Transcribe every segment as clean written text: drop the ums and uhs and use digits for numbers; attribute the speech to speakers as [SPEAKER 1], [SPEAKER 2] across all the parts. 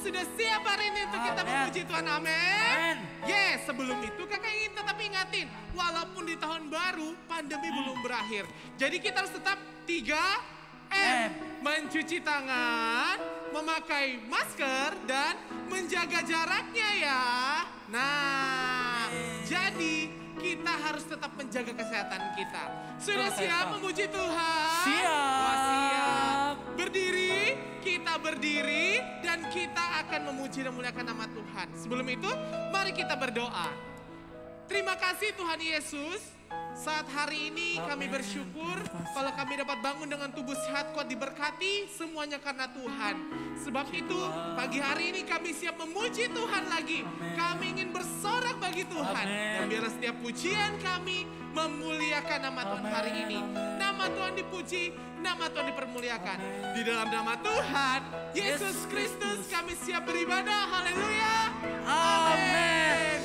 [SPEAKER 1] sudah siap hari ini untuk kita memuji Tuhan? Amin. Yes, sebelum itu kakak ingin tetap ingatin, walaupun di tahun baru pandemi belum berakhir. Jadi kita harus tetap 3M. Mencuci tangan, memakai masker, dan menjaga jaraknya ya. Nah, jadi kita harus tetap menjaga kesehatan kita. Sudah siap memuji Tuhan?
[SPEAKER 2] Siap.
[SPEAKER 1] Wah, siap. Berdiri, kita berdiri dan kita akan memuji dan memuliakan nama Tuhan. Sebelum itu, mari kita berdoa. Terima kasih Tuhan Yesus. Saat hari ini kami bersyukur kalau kami dapat bangun dengan tubuh sehat kuat diberkati semuanya karena Tuhan. Sebab itu pagi hari ini kami siap memuji Tuhan lagi. Kami ingin bersorak bagi Tuhan. Dan biarlah setiap pujian kami memuliakan nama Tuhan hari ini. Nama Tuhan dipuji, nama Tuhan dipermuliakan. Di dalam nama Tuhan Yesus Kristus kami siap beribadah. Haleluya. Amin.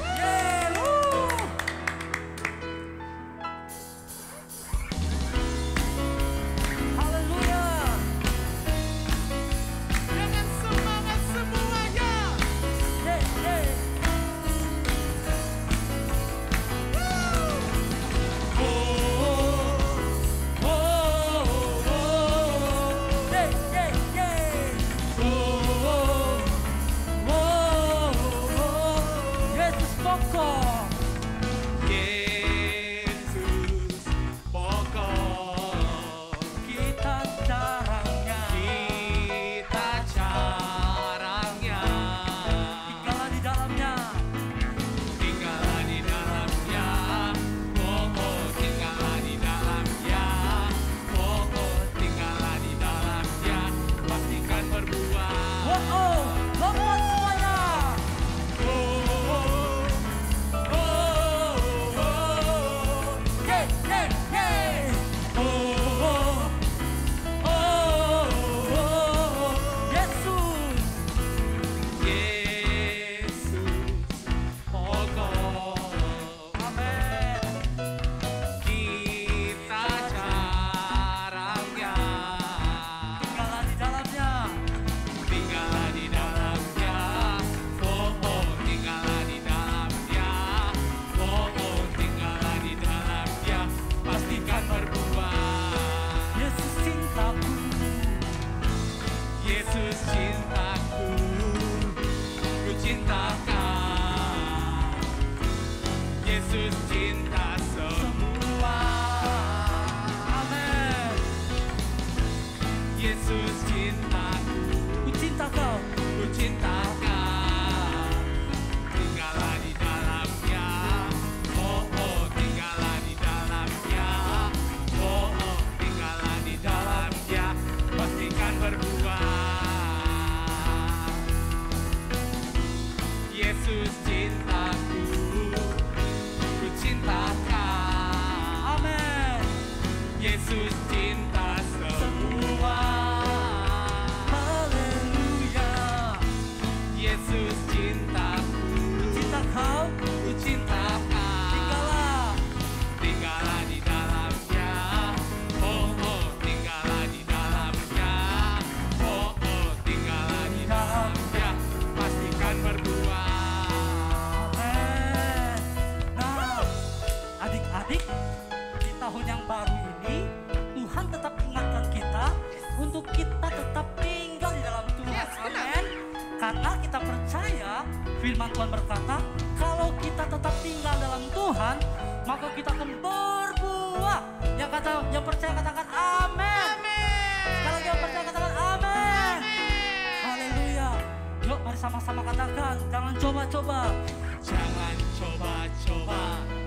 [SPEAKER 2] Firman Tuhan berkata, kalau kita tetap tinggal dalam Tuhan, maka kita akan berbuah. Yang percaya katakan amin. Kalau yang percaya katakan amin. Haleluya. Yuk mari sama-sama katakan, jangan coba-coba.
[SPEAKER 1] Jangan coba-coba.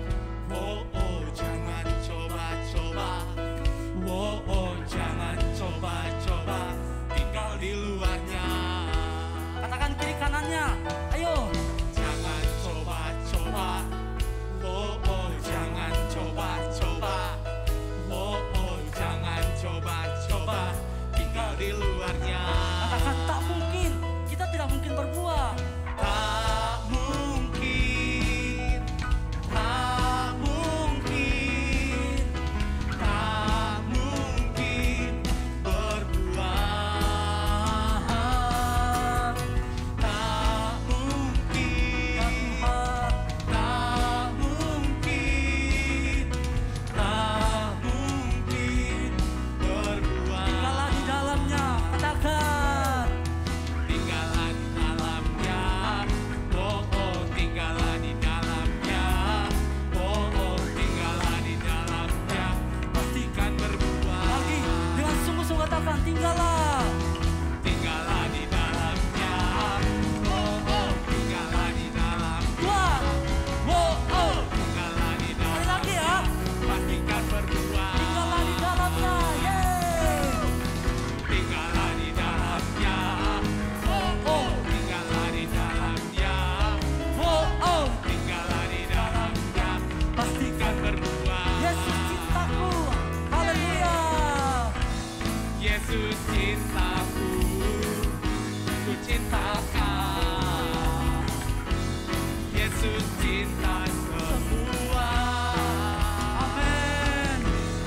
[SPEAKER 1] Oh, oh, jangan coba-coba. Oh, oh, jangan coba-coba. Tinggal di luarnya.
[SPEAKER 2] Katakan kiri kanannya. Ayo.
[SPEAKER 1] Jangan coba-coba. Oh, oh, jangan coba-coba. Oh, oh, jangan coba-coba. Tinggal di luarnya.
[SPEAKER 2] Katakan tak mungkin. Kita tidak mungkin berbuah.
[SPEAKER 1] Tak mungkin. Yesus cintaku, ku cinta Kau. Yesus cinta semua.
[SPEAKER 2] Amin.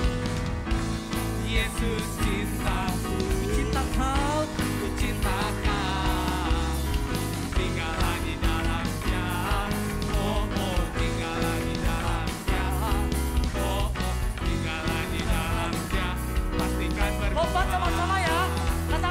[SPEAKER 1] Yesus cintaku,
[SPEAKER 2] Cinta Kau.
[SPEAKER 1] ku cinta Kau. Tinggallah di dalamnya, oh oh, tinggallah di dalamnya, oh oh, tinggallah di dalamnya. Pastikan
[SPEAKER 2] Lompat sama-sama ya. Katakan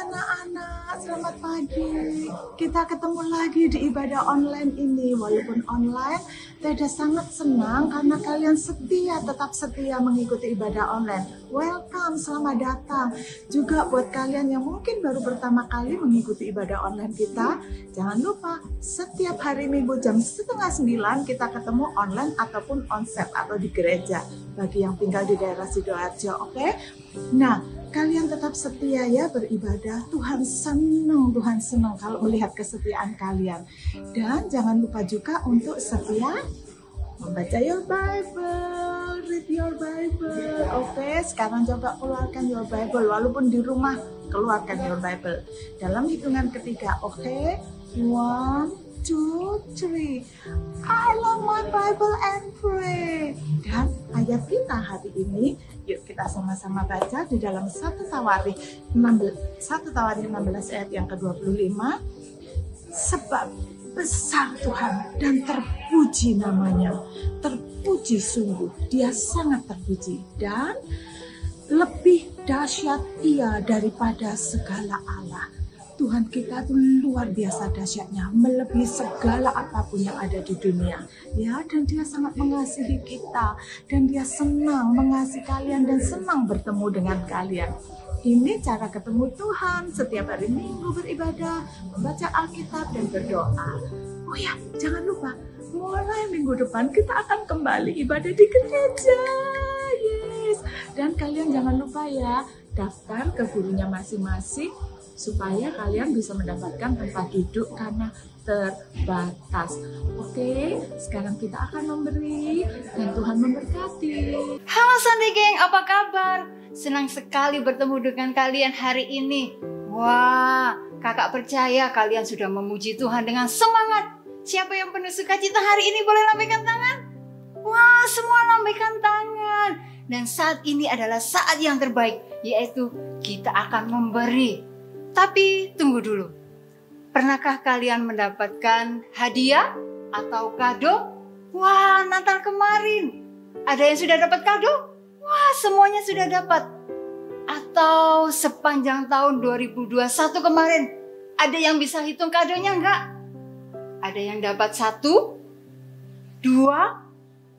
[SPEAKER 3] anak-anak, selamat pagi. Kita ketemu lagi di ibadah online ini. Walaupun online, Teda sangat senang karena kalian tetap setia mengikuti ibadah online. Welcome, selamat datang. Juga buat kalian yang mungkin baru pertama kali mengikuti ibadah online kita, jangan lupa setiap hari Minggu jam 8:30 kita ketemu online ataupun onsite atau di gereja. Bagi yang tinggal di daerah Sidoarjo, oke? Nah, kalian tetap setia ya beribadah. Tuhan senang kalau melihat kesetiaan kalian. Dan jangan lupa juga untuk setia membaca your Bible, read your Bible. Oke, sekarang coba keluarkan your Bible. Walaupun di rumah, keluarkan your Bible. Dalam hitungan ketiga, oke? 1, 2, 3. I love my Bible and pray. Dan ayat kita hari ini, yuk kita sama-sama baca di dalam 1 Tawarikh 16 ayat yang ke-25. Sebab besar Tuhan dan terpuji namanya. Terpuji sungguh, dia sangat terpuji. Dan lebih dahsyat ia daripada segala Allah. Tuhan kita itu luar biasa dahsyatnya, melebihi segala apapun yang ada di dunia. Ya, dan dia sangat mengasihi kita, dan dia senang mengasihi kalian dan senang bertemu dengan kalian. Ini cara ketemu Tuhan setiap hari Minggu beribadah, membaca Alkitab dan berdoa. Oh ya, jangan lupa, mulai minggu depan kita akan kembali ibadah di gereja. Yes. Dan kalian jangan lupa ya, daftar ke gurunya masing-masing supaya kalian bisa mendapatkan tempat duduk karena terbatas. Oke, sekarang kita akan memberi dan Tuhan memberkati.
[SPEAKER 4] Halo Sunday Gang, apa kabar? Senang sekali bertemu dengan kalian hari ini. Wah, kakak percaya kalian sudah memuji Tuhan dengan semangat. Siapa yang penuh sukacita hari ini boleh lambaikan tangan? Wah, semua lambaikan tangan. Dan saat ini adalah saat yang terbaik, yaitu kita akan memberi. Tapi tunggu dulu, pernahkah kalian mendapatkan hadiah atau kado? Wah, Natal kemarin, ada yang sudah dapat kado? Wah, semuanya sudah dapat. Atau sepanjang tahun 2021 kemarin, ada yang bisa hitung kadonya enggak? Ada yang dapat 1, 2,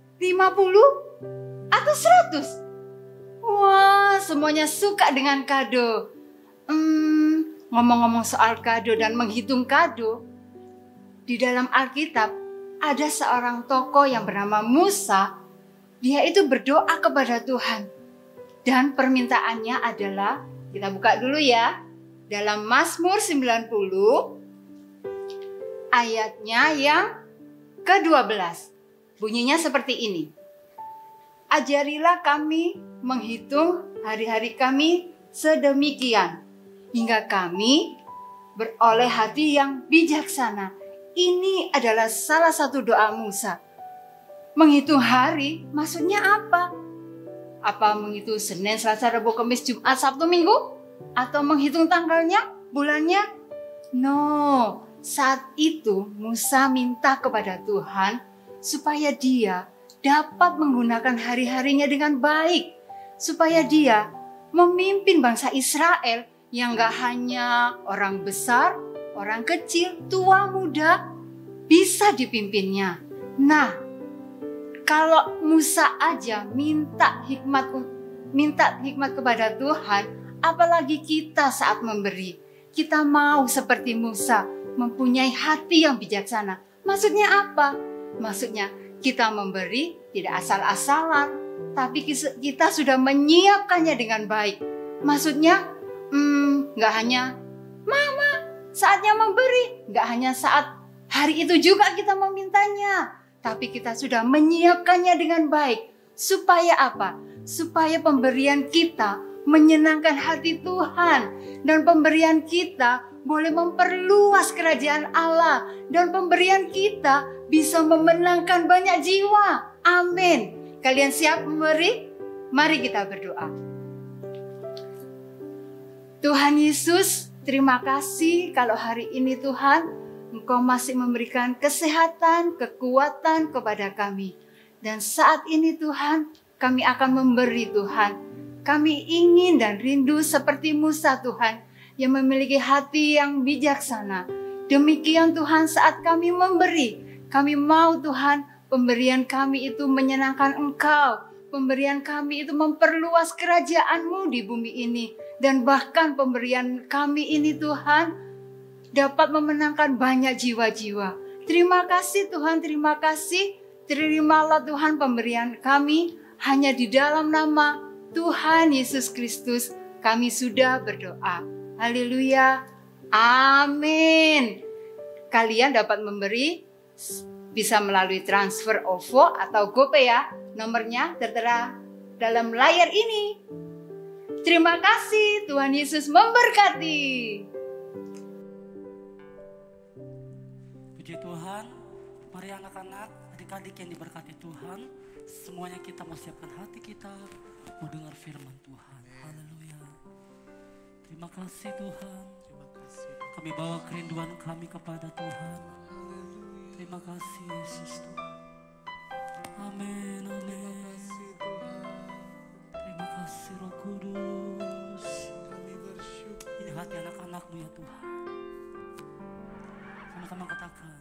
[SPEAKER 4] 50, atau 100? Wah, semuanya suka dengan kado. Ngomong-ngomong soal kado dan menghitung kado, di dalam Alkitab ada seorang tokoh yang bernama Musa. Dia itu berdoa kepada Tuhan. Dan permintaannya adalah, kita buka dulu ya, dalam Mazmur 90 ayatnya yang ke-12. Bunyinya seperti ini. Ajarilah kami menghitung hari-hari kami sedemikian, hingga kami beroleh hati yang bijaksana. Ini adalah salah satu doa Musa. Menghitung hari maksudnya apa? Apa menghitung Senin, Selasa, Rabu, Kamis, Jumat, Sabtu, Minggu? Atau menghitung tanggalnya, bulannya? No, saat itu Musa minta kepada Tuhan supaya dia dapat menggunakan hari-harinya dengan baik. Supaya dia memimpin bangsa Israel yang gak hanya orang besar, orang kecil, tua, muda bisa dipimpinnya. Nah, kalau Musa aja minta hikmat kepada Tuhan, apalagi kita saat memberi. Kita mau seperti Musa, mempunyai hati yang bijaksana. Maksudnya apa? Maksudnya kita memberi tidak asal-asalan, tapi kita sudah menyiapkannya dengan baik. Maksudnya gak hanya mama saatnya memberi, gak hanya saat hari itu juga kita memintanya, tapi kita sudah menyiapkannya dengan baik. Supaya apa? Supaya pemberian kita menyenangkan hati Tuhan, dan pemberian kita boleh memperluas kerajaan Allah, dan pemberian kita bisa memenangkan banyak jiwa. Amin. Kalian siap memberi? Mari kita berdoa. Tuhan Yesus, terima kasih kalau hari ini Tuhan, Engkau masih memberikan kesehatan, kekuatan kepada kami. Dan saat ini Tuhan, kami akan memberi Tuhan. Kami ingin dan rindu seperti Musa Tuhan. yang memiliki hati yang bijaksana. Demikian Tuhan saat kami memberi, kami mau Tuhan pemberian kami itu menyenangkan Engkau. Pemberian kami itu memperluas kerajaan-Mu di bumi ini. Dan bahkan pemberian kami ini Tuhan dapat memenangkan banyak jiwa-jiwa. Terima kasih Tuhan, terima kasih. Terimalah Tuhan pemberian kami hanya di dalam nama Tuhan Yesus Kristus. Kami sudah berdoa. Haleluya. Amin. Kalian dapat memberi bisa melalui transfer OVO atau GoPay ya. Nomornya tertera dalam layar ini. Terima kasih, Tuhan Yesus memberkati.
[SPEAKER 2] Puji Tuhan, mari anak-anak, adik-adik yang diberkati Tuhan, semuanya kita mau siapkan hati kita, mau dengar firman Tuhan. Haleluya. Terima kasih Tuhan. Kami bawa kerinduan kami kepada Tuhan. Terima kasih Yesus Tuhan. Amin, amin. Terima kasih Roh Kudus. Ini hati anak-anak-Mu ya Tuhan. Sama-sama katakan.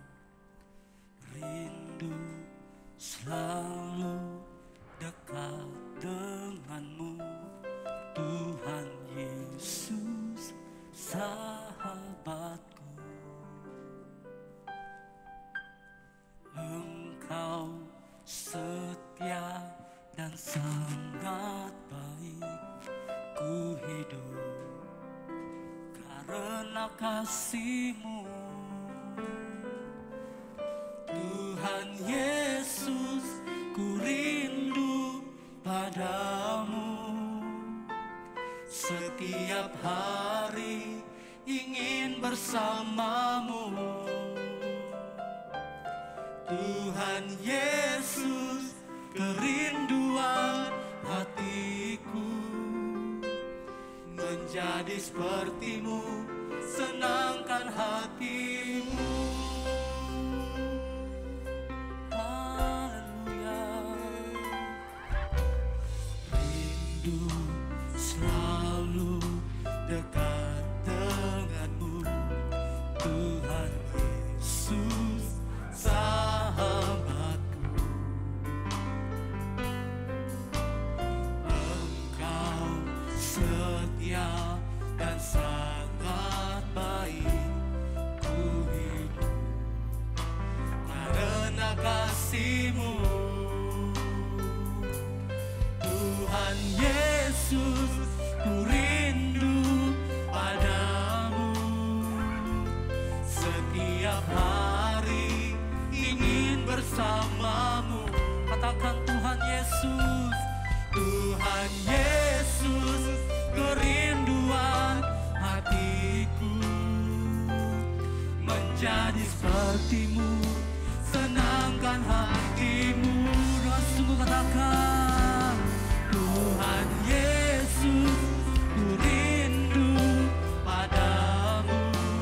[SPEAKER 2] Rindu selalu dekat dengan-Mu, Tuhan Yesus sahabatku. Engkau setia dan sangat baik, ku hidup karena kasih-Mu. Tuhan Yesus, ku rindu padamu, setiap hari ingin bersamamu. Tuhan Yesus, kerinduan hatiku, menjadi seperti-Mu, senangkan hati-Mu. Haleluya. Rindu selalu dekat dengan-Mu, Tuhan Yesus sahabatku. Engkau setia dan sangat baik, ku hidup karena kasih-Mu. Tuhan Yesus, ku rindu padamu, setiap hari ingin bersamamu. Katakan Tuhan Yesus, Tuhan Yesus, kerinduan hatiku, menjadi seperti-Mu, senangkan hati-Mu. Doa sungguh katakan, Tuhan Yesus, ku rindu padamu,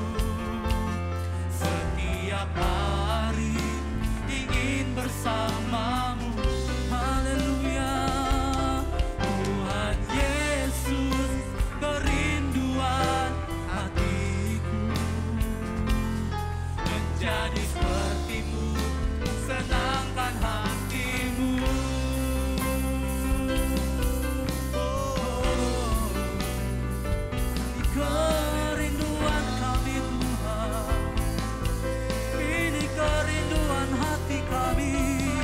[SPEAKER 2] setiap hari ingin bersamamu. Haleluya. Tuhan Yesus, kerinduan hatiku, menjadi seperti-Mu, senangkan hati-Mu. Kerinduan kami Tuhan, ini kerinduan hati kami.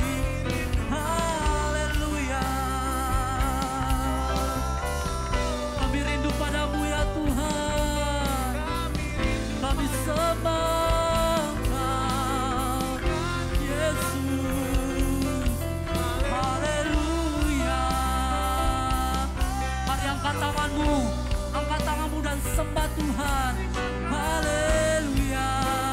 [SPEAKER 2] Haleluya. Kami rindu padamu ya Tuhan, kami sembah Engkau Yesus. Haleluya. Mari angkat tanganmu, angkat tanganmu dan sembah Tuhan. Haleluya.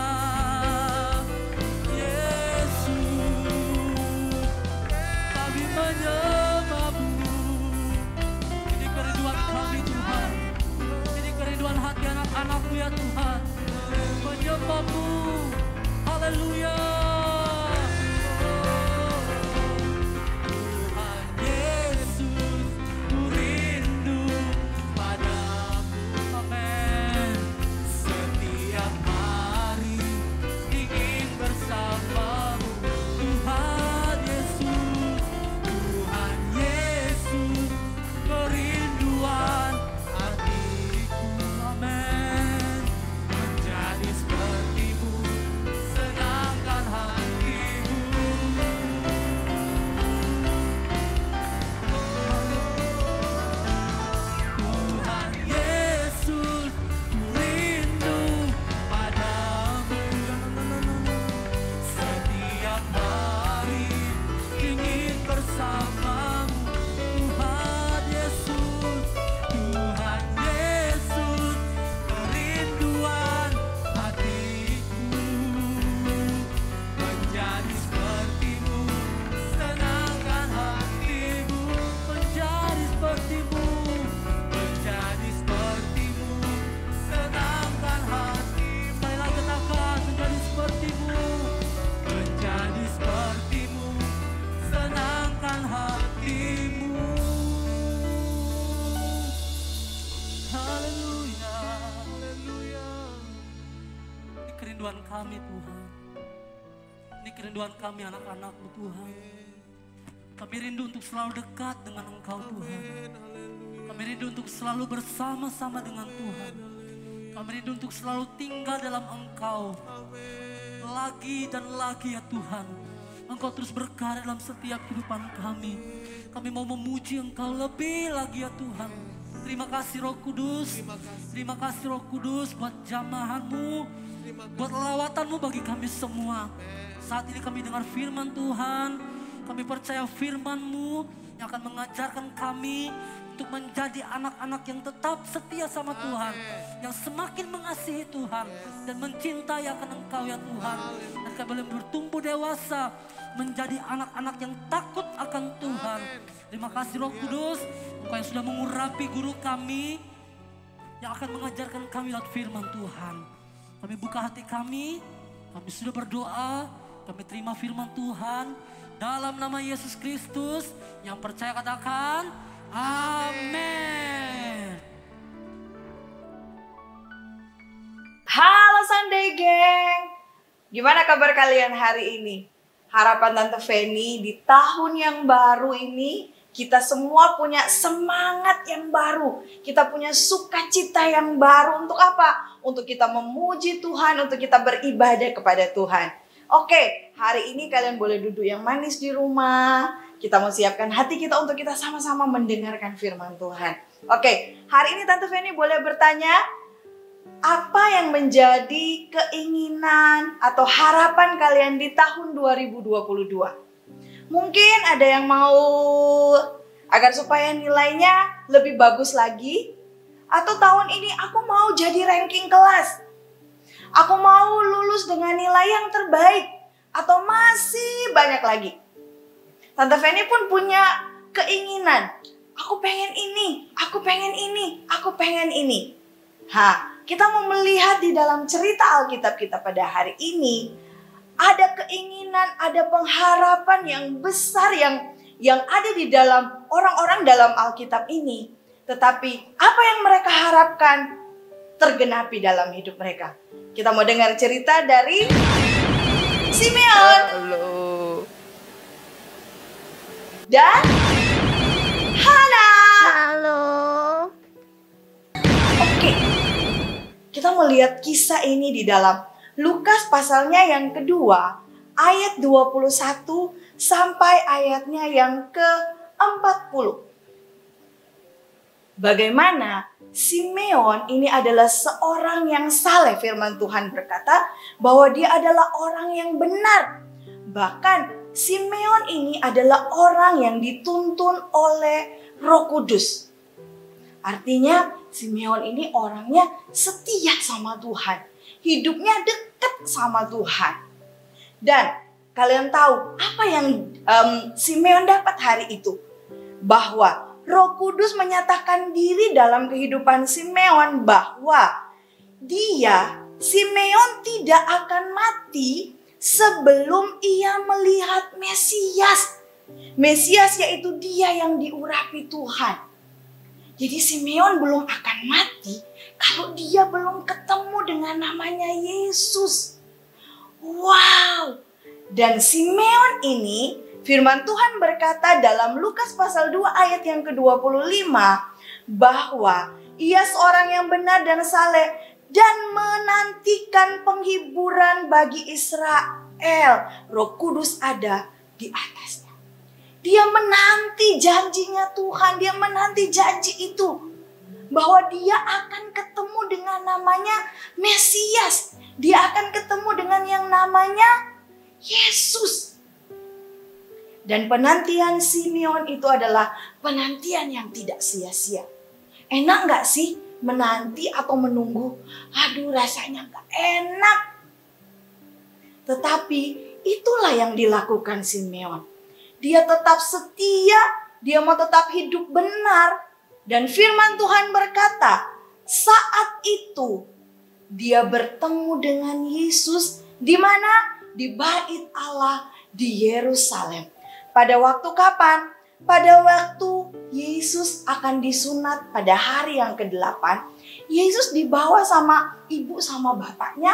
[SPEAKER 2] Yesus, kami menyembah-Mu. Ini kerinduan kami Tuhan, ini kerinduan hati anak-anak-Mu ya Tuhan, menyembah-Mu. Haleluya. Tuhan Yesus, ku rindu padamu. Amin. kerinduan kami Tuhan. Ini kerinduan kami anak-anak-Mu Tuhan. Kami rindu untuk selalu dekat dengan Engkau Tuhan. Kami rindu untuk selalu bersama-sama dengan Tuhan. Kami rindu untuk selalu tinggal dalam Engkau. Lagi dan lagi ya Tuhan. Engkau terus berkarya dalam setiap kehidupan kami. Kami mau memuji Engkau lebih lagi ya Tuhan. Terima kasih Roh Kudus. Terima kasih Roh Kudus buat jamahan-Mu. Buat lawatan-Mu bagi kami semua. Saat ini kami dengar firman Tuhan. Kami percaya firman-Mu yang akan mengajarkan kami untuk menjadi anak-anak yang tetap setia sama Tuhan. Yang semakin mengasihi Tuhan dan mencintai akan Engkau ya Tuhan. Dan kami boleh bertumbuh dewasa menjadi anak-anak yang takut akan Tuhan. Terima kasih Roh Kudus, Engkau yang sudah mengurapi guru kami yang akan mengajarkan kami lewat firman Tuhan. Kami buka hati kami sudah berdoa, kami terima firman Tuhan. Dalam nama Yesus Kristus, yang percaya katakan, amin.
[SPEAKER 5] Halo Sunday Gang, gimana kabar kalian hari ini? Harapan Tante Feni di tahun yang baru ini, kita semua punya semangat yang baru. Kita punya sukacita yang baru untuk apa? Untuk kita memuji Tuhan, untuk kita beribadah kepada Tuhan. Oke, hari ini kalian boleh duduk yang manis di rumah. Kita mau siapkan hati kita untuk kita sama-sama mendengarkan firman Tuhan. Oke, hari ini Tante Feni boleh bertanya, apa yang menjadi keinginan atau harapan kalian di tahun 2022? Mungkin ada yang mau agar supaya nilainya lebih bagus lagi. Atau tahun ini aku mau jadi ranking kelas. Aku mau lulus dengan nilai yang terbaik. Atau masih banyak lagi. Tante Feni pun punya keinginan. Aku pengen ini, aku pengen ini, aku pengen ini. Kita mau melihat di dalam cerita Alkitab kita pada hari ini. Ada keinginan, ada pengharapan yang besar yang ada di dalam orang-orang dalam Alkitab ini. Tetapi apa yang mereka harapkan tergenapi dalam hidup mereka. Kita mau dengar cerita dari Simeon.
[SPEAKER 6] Halo.
[SPEAKER 5] Dan Hana.
[SPEAKER 6] Halo.
[SPEAKER 5] Oke. Kita melihat kisah ini di dalam Lukas pasalnya yang kedua, ayat 21 sampai ayatnya yang ke-40. Bagaimana Simeon ini adalah seorang yang saleh. Firman Tuhan berkata bahwa dia adalah orang yang benar. Bahkan Simeon ini adalah orang yang dituntun oleh Roh Kudus. Artinya Simeon ini orangnya setia sama Tuhan. Hidupnya dekat sama Tuhan. Dan kalian tahu apa yang Simeon dapat hari itu? Bahwa Roh Kudus menyatakan diri dalam kehidupan Simeon bahwa Simeon tidak akan mati sebelum ia melihat Mesias. Mesias yaitu dia yang diurapi Tuhan. Jadi Simeon belum akan mati kalau dia belum ketemu dengan namanya Yesus. Wow! Dan Simeon ini, firman Tuhan berkata dalam Lukas pasal 2 ayat yang ke-25 bahwa ia seorang yang benar dan saleh dan menantikan penghiburan bagi Israel. Roh Kudus ada di atasnya. Dia menanti janjinya Tuhan, dia menanti janji itu bahwa dia akan ketemu dengan namanya Mesias. Dia akan ketemu dengan yang namanya Yesus. Dan penantian Simeon itu adalah penantian yang tidak sia-sia. Enak gak sih menanti atau menunggu? Aduh, rasanya gak enak. Tetapi itulah yang dilakukan Simeon. Dia tetap setia, dia mau tetap hidup benar. Dan firman Tuhan berkata, saat itu dia bertemu dengan Yesus di mana? Di bait Allah di Yerusalem. Pada waktu kapan? Pada waktu Yesus akan disunat pada hari yang ke-8. Yesus dibawa sama ibu sama bapaknya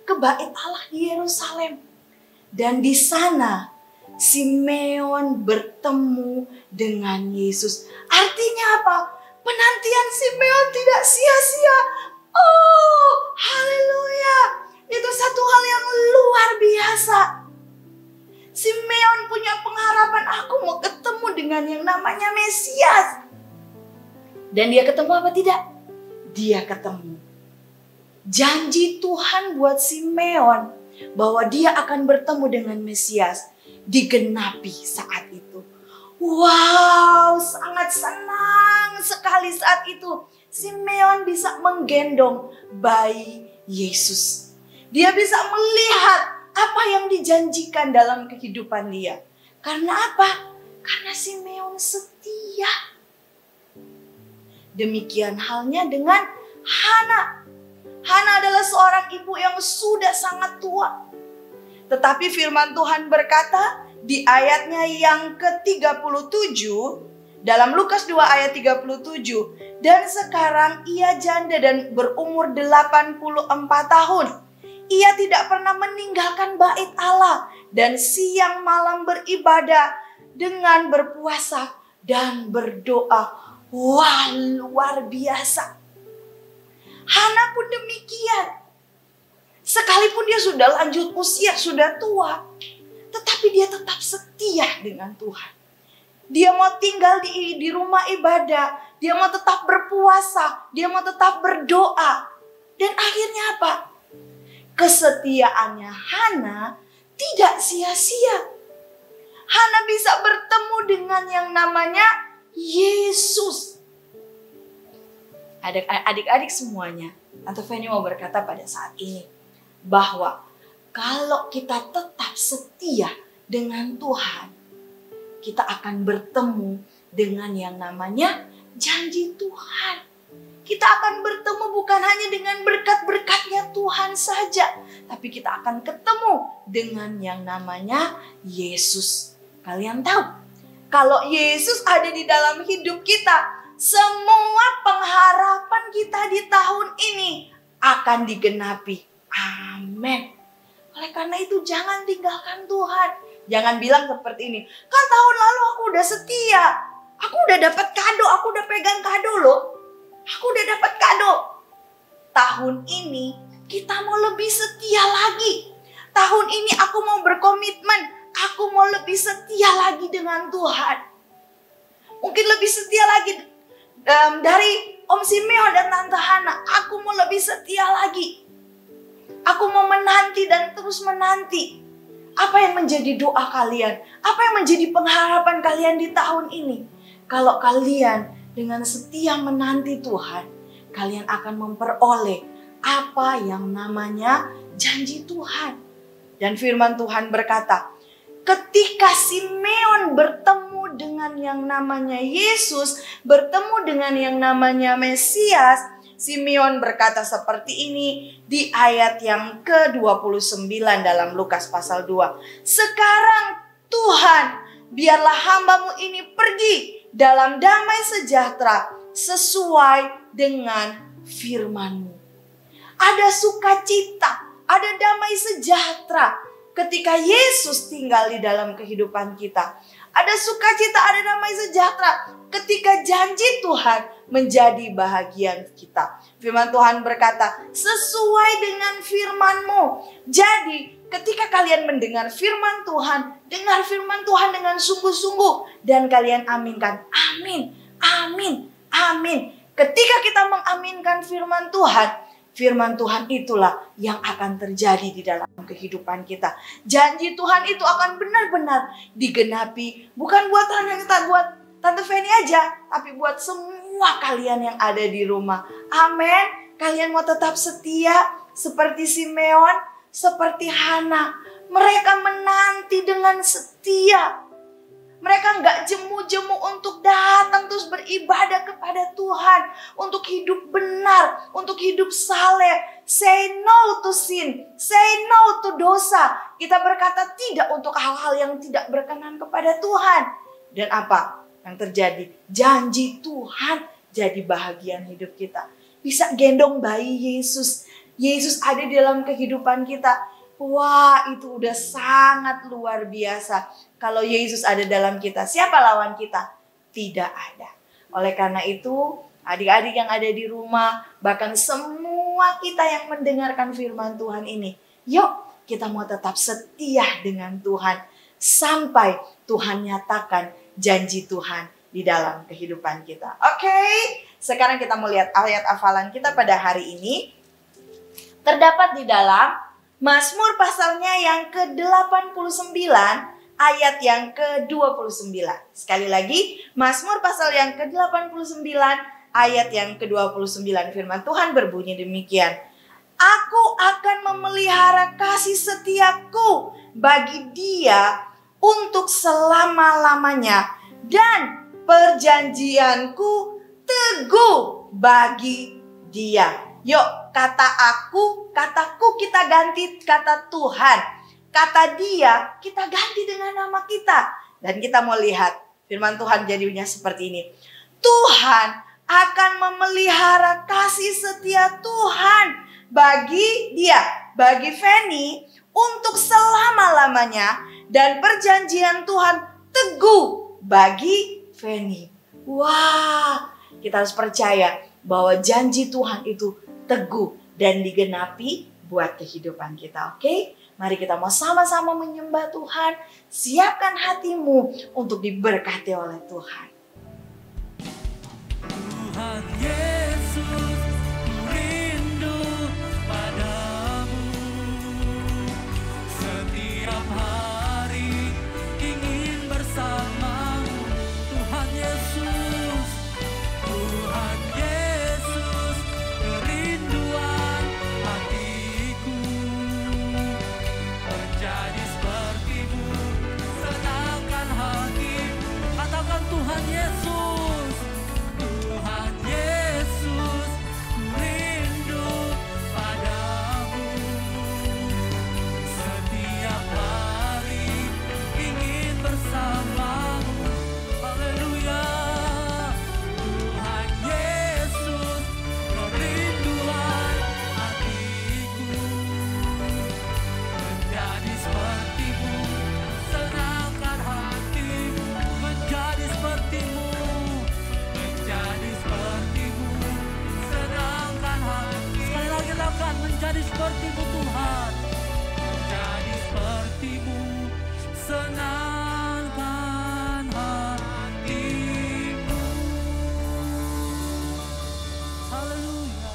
[SPEAKER 5] ke bait Allah di Yerusalem. Dan di sana Simeon bertemu dengan Yesus. Artinya apa? Penantian Simeon tidak sia-sia. Oh, haleluya. Itu satu hal yang luar biasa. Simeon punya pengharapan, aku mau ketemu dengan yang namanya Mesias. Dan dia ketemu apa tidak? Dia ketemu. Janji Tuhan buat Simeon bahwa dia akan bertemu dengan Mesias digenapi saat itu. Wow, sangat senang sekali saat itu. Simeon bisa menggendong bayi Yesus. Dia bisa melihat apa yang dijanjikan dalam kehidupan dia. Karena apa? Karena Simeon setia. Demikian halnya dengan Hana. Hana adalah seorang ibu yang sudah sangat tua. Tetapi firman Tuhan berkata di ayatnya yang ke-37 dalam Lukas 2 ayat 37. Dan sekarang ia janda dan berumur 84 tahun. Ia tidak pernah meninggalkan bait Allah dan siang malam beribadah dengan berpuasa dan berdoa. Wah, luar biasa. Hana pun demikian. Sekalipun dia sudah lanjut usia, sudah tua, tetapi dia tetap setia dengan Tuhan. Dia mau tinggal di rumah ibadah, dia mau tetap berpuasa, dia mau tetap berdoa. Dan akhirnya apa? Kesetiaannya Hana tidak sia-sia. Hana bisa bertemu dengan yang namanya Yesus. Adik-adik semuanya, Tante Feni mau berkata pada saat ini bahwa kalau kita tetap setia dengan Tuhan, kita akan bertemu dengan yang namanya janji Tuhan. Kita akan bertemu bukan hanya dengan berkat-berkatnya Tuhan saja, tapi kita akan ketemu dengan yang namanya Yesus. Kalian tahu, kalau Yesus ada di dalam hidup kita, semua pengharapan kita di tahun ini akan digenapi. Amin. Oleh karena itu jangan tinggalkan Tuhan. Jangan bilang seperti ini, kan tahun lalu aku udah setia, aku udah dapat kado, aku udah pegang kado loh. Aku udah dapat kado. Tahun ini kita mau lebih setia lagi. Tahun ini aku mau berkomitmen, aku mau lebih setia lagi dengan Tuhan. Mungkin lebih setia lagi dari Om Simeon dan Tante Hana. Aku mau lebih setia lagi. Aku mau menanti dan terus menanti. Apa yang menjadi doa kalian? Apa yang menjadi pengharapan kalian di tahun ini? Kalau kalian dengan setia menanti Tuhan, kalian akan memperoleh apa yang namanya janji Tuhan. Dan firman Tuhan berkata, ketika Simeon bertemu dengan yang namanya Yesus, bertemu dengan yang namanya Mesias, Simeon berkata seperti ini di ayat yang ke-29 dalam Lukas pasal 2. Sekarang Tuhan, biarlah hambamu ini pergi dalam damai sejahtera sesuai dengan firman-Mu. Ada sukacita, ada damai sejahtera ketika Yesus tinggal di dalam kehidupan kita. Ada sukacita, ada damai sejahtera ketika janji Tuhan menjadi bahagian kita. Firman Tuhan berkata, sesuai dengan firman-Mu. Jadi, ketika kalian mendengar firman Tuhan, dengar firman Tuhan dengan sungguh-sungguh. Dan kalian aminkan. Amin, amin, amin. Ketika kita mengaminkan firman Tuhan itulah yang akan terjadi di dalam kehidupan kita. Janji Tuhan itu akan benar-benar digenapi. Bukan buat Tante Feni aja, tapi buat semua kalian yang ada di rumah. Amin. Kalian mau tetap setia seperti Simeon, seperti Hana. Mereka menanti dengan setia. Mereka nggak jemu-jemu untuk datang terus beribadah kepada Tuhan. Untuk hidup benar, untuk hidup saleh. Say no to sin, say no to dosa. Kita berkata tidak untuk hal-hal yang tidak berkenan kepada Tuhan. Dan apa yang terjadi? Janji Tuhan jadi bahagian hidup kita. Bisa gendong bayi Yesus. Yesus ada di dalam kehidupan kita. Wah, itu udah sangat luar biasa. Kalau Yesus ada dalam kita, siapa lawan kita? Tidak ada. Oleh karena itu, adik-adik yang ada di rumah, bahkan semua kita yang mendengarkan firman Tuhan ini, yuk kita mau tetap setia dengan Tuhan sampai Tuhan nyatakan janji Tuhan di dalam kehidupan kita. Oke, sekarang kita mau lihat ayat hafalan kita pada hari ini. Terdapat di dalam Mazmur pasalnya yang ke-89 ayat yang ke-29. Sekali lagi, Mazmur pasal yang ke-89 ayat yang ke-29. Firman Tuhan berbunyi demikian. Aku akan memelihara kasih setiaku bagi dia untuk selama-lamanya. Dan perjanjianku teguh bagi dia. Yuk, kata aku, kataku kita ganti kata Tuhan. Kata dia, kita ganti dengan nama kita. Dan kita mau lihat firman Tuhan jadinya seperti ini. Tuhan akan memelihara kasih setia Tuhan bagi dia, bagi Feni untuk selama-lamanya. Dan perjanjian Tuhan teguh bagi Feni. Wah, kita harus percaya bahwa janji Tuhan itu teguh dan digenapi buat kehidupan kita. Oke? Mari kita mau sama-sama menyembah Tuhan. Siapkan hatimu untuk diberkati oleh Tuhan.
[SPEAKER 2] Tuhan Yesus, ku rindu padamu. Setiap hari ingin bersamamu. Tuhan Yesus, Tuhan Yesus, kerinduan hatiku. Menjadi sepertimu, senangkan hatimu. Katakan Tuhan Yesus, Tuhan Yesus, ku rindu padamu. Setiap hari ingin bersamamu. Haleluya. Tuhan Yesus, kerinduan hatiku. Menjadi sepertimu, senangkan hatimu. Menjadi sepertimu, menjadi sepertimu, senangkan hati. Sekali lagi lakukan, menjadi sepertimu Tuhan. Menjadi sepertimu, senangkan hatimu. Haleluya.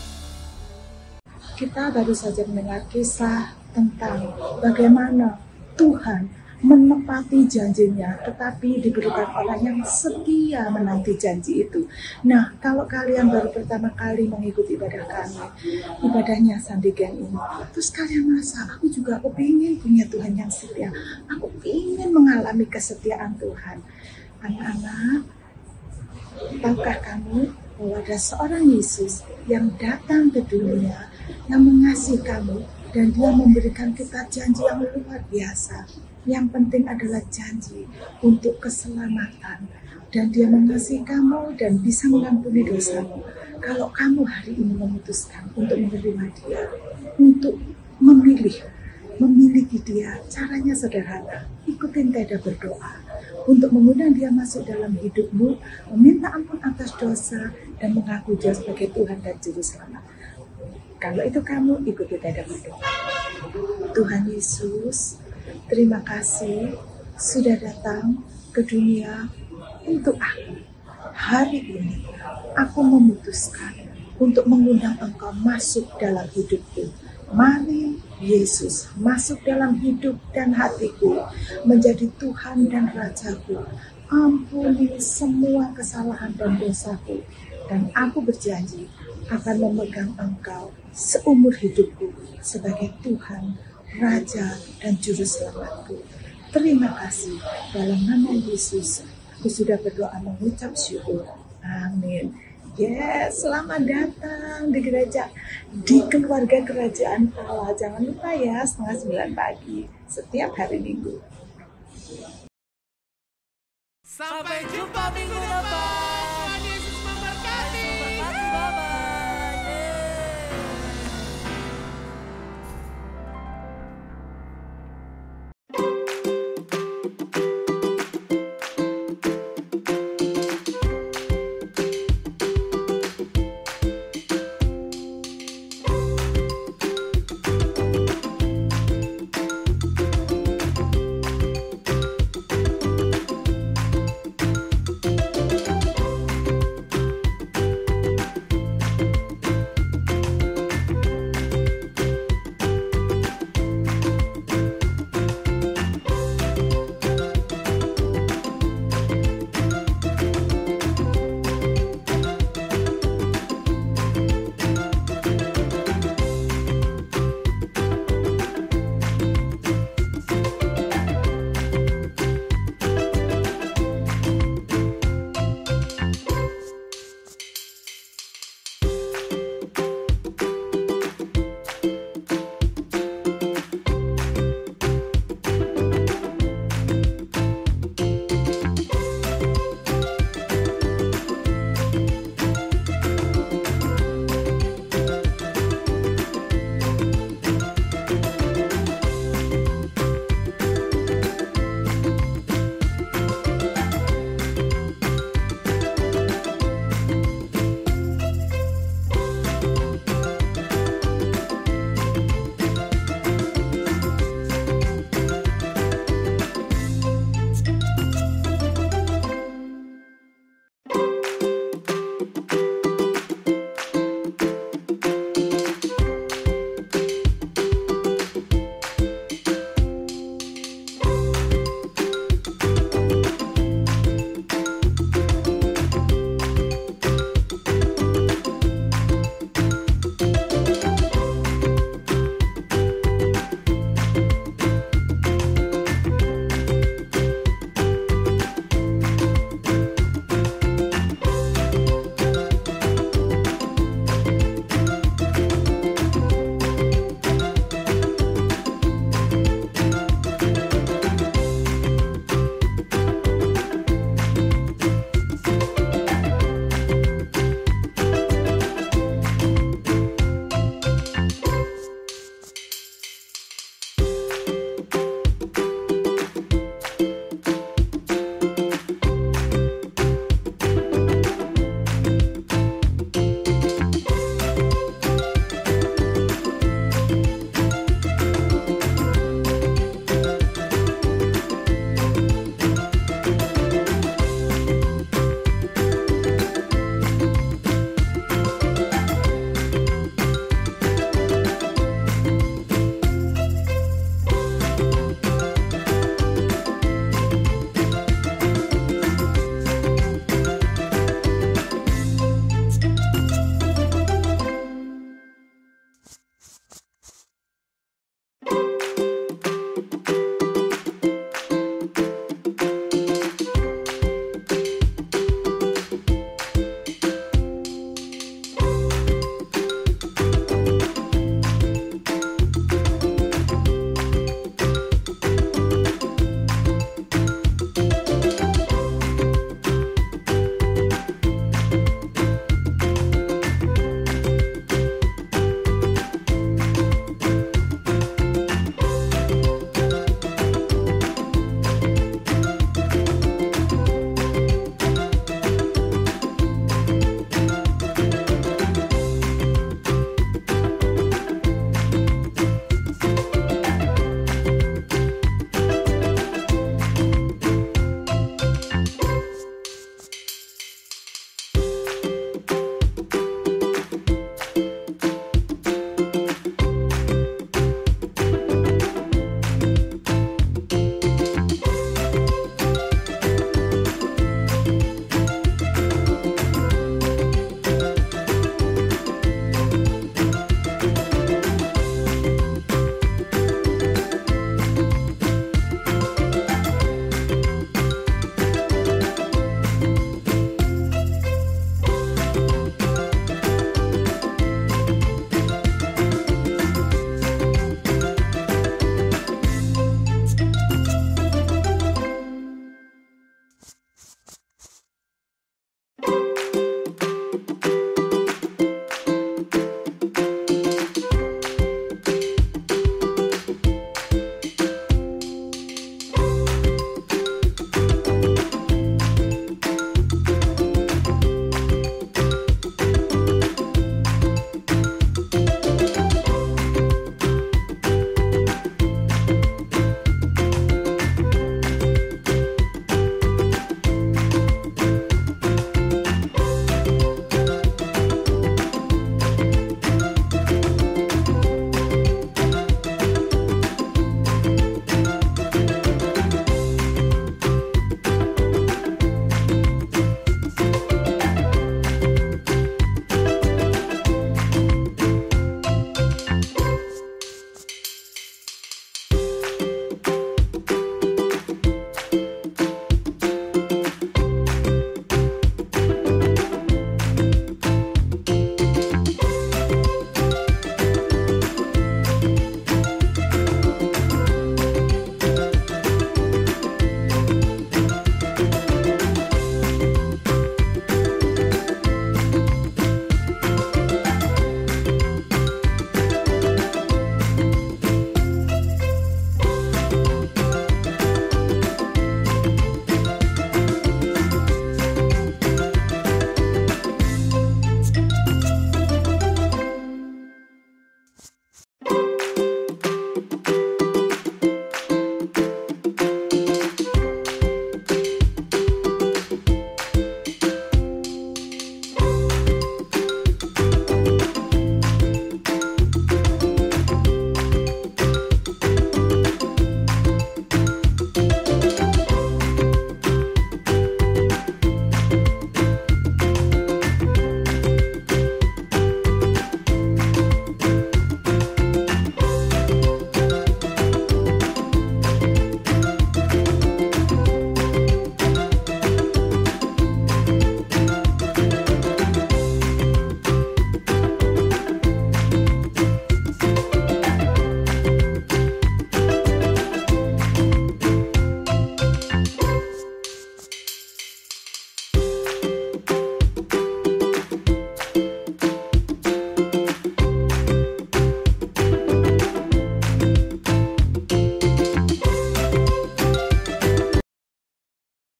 [SPEAKER 3] Kita baru saja mendengar kisah tentang bagaimana Tuhan menepati janjinya, tetapi diberikan orang yang setia menanti janji itu. Nah, kalau kalian baru pertama kali mengikuti ibadah kami, ibadahnya Sandigan ini, terus kalian merasa, aku juga kepingin punya Tuhan yang setia, aku ingin mengalami kesetiaan Tuhan. Anak-anak, tahukah kamu bahwa ada seorang Yesus yang datang ke dunia, yang mengasihi kamu, dan dia memberikan kita janji yang luar biasa. Yang penting adalah janji untuk keselamatan. Dan dia mengasihi kamu dan bisa mengampuni dosamu. Kalau kamu hari ini memutuskan untuk menerima dia, untuk memiliki dia, caranya sederhana. Ikutin Teda berdoa untuk mengundang dia masuk dalam hidupmu, meminta ampun atas dosa, dan mengaku dia sebagai Tuhan dan Juru Selamat. Kalau itu kamu ikuti Teda berdoa. Tuhan Yesus, terima kasih sudah datang ke dunia untuk aku. Hari ini aku memutuskan untuk mengundang Engkau masuk dalam hidupku. Mari Yesus masuk dalam hidup dan hatiku, menjadi Tuhan dan Rajaku. Ampuni semua kesalahan dan dosaku, dan aku berjanji akan memegang Engkau seumur hidupku sebagai Tuhan, Raja, dan Juru Selamatku. Terima kasih. Dalam nama Yesus, aku sudah berdoa mengucap syukur. Amin. Yes, selamat datang di gereja, di keluarga kerajaan Allah. Jangan lupa ya, 8:30 pagi, setiap hari Minggu.
[SPEAKER 1] Sampai jumpa minggu depan.